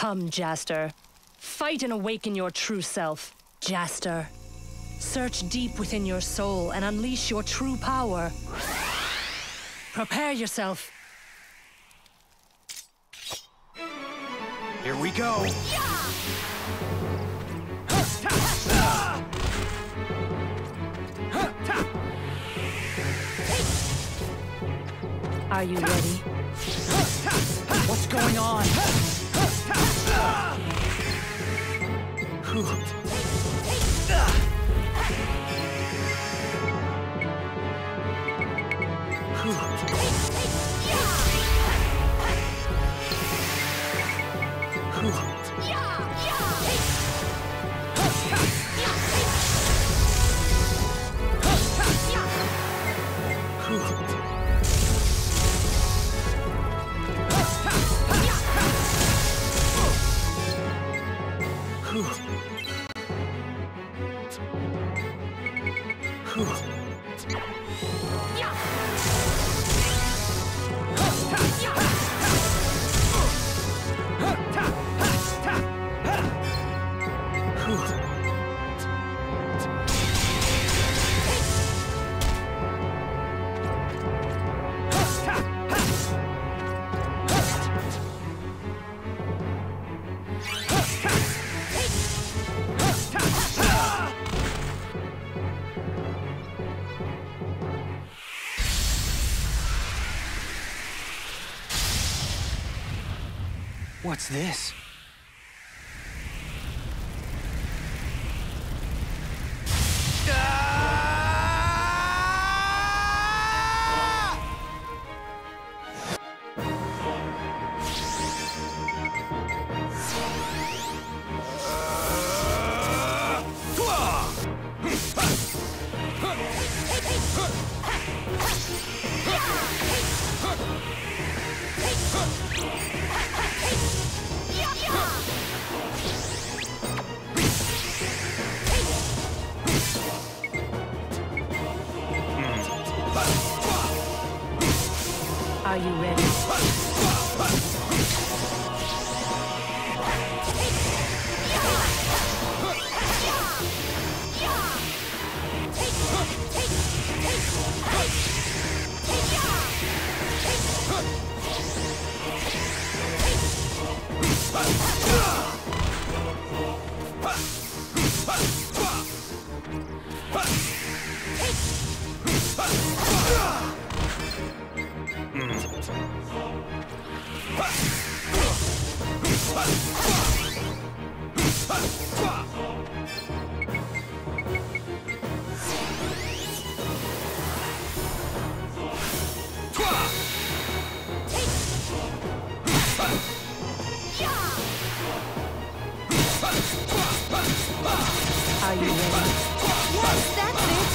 Come, Jaster. Fight and awaken your true self. Jaster, search deep within your soul and unleash your true power. Prepare yourself. Here we go. Are you ready? What's going on? What's this? Are you ready? Are you ready? Yes, that's it!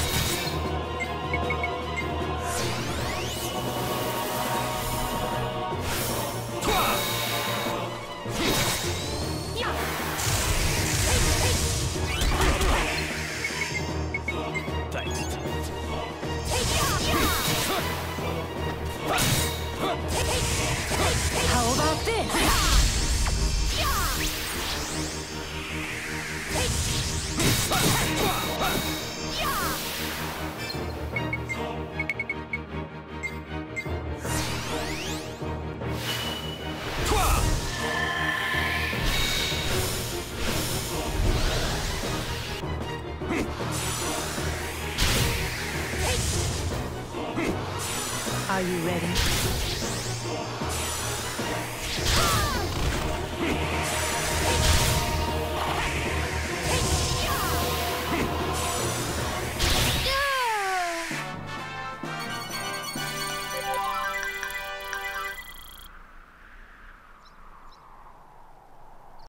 How about this? Are you ready?